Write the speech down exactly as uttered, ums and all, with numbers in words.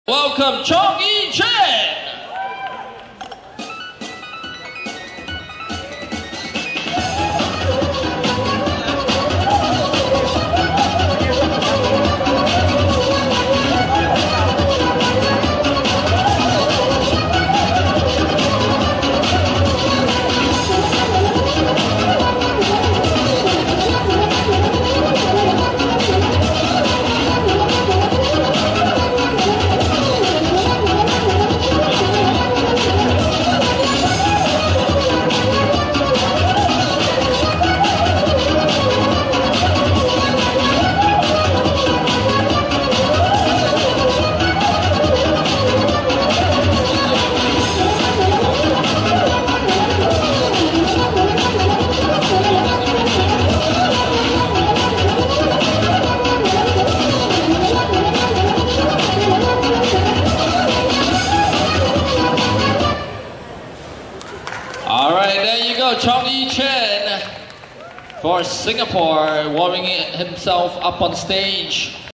Welcome, Chong Yi Chen! All right, there you go, Chong Yi Chen for Singapore, warming himself up on stage.